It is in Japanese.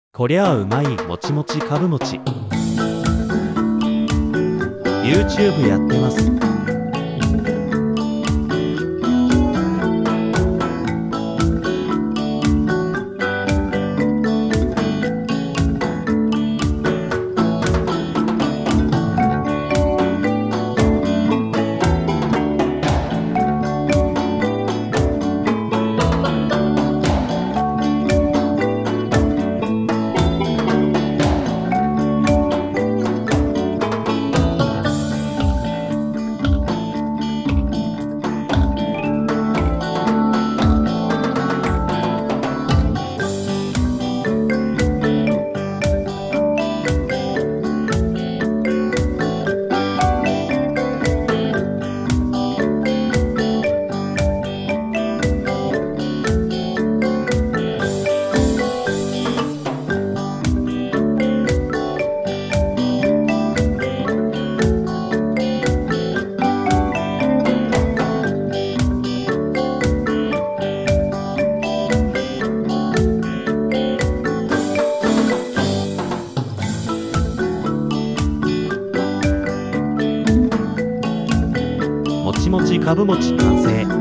こりゃあうまいもちもちかぶもち。 YouTube やってます。もちもちかぶもち完成。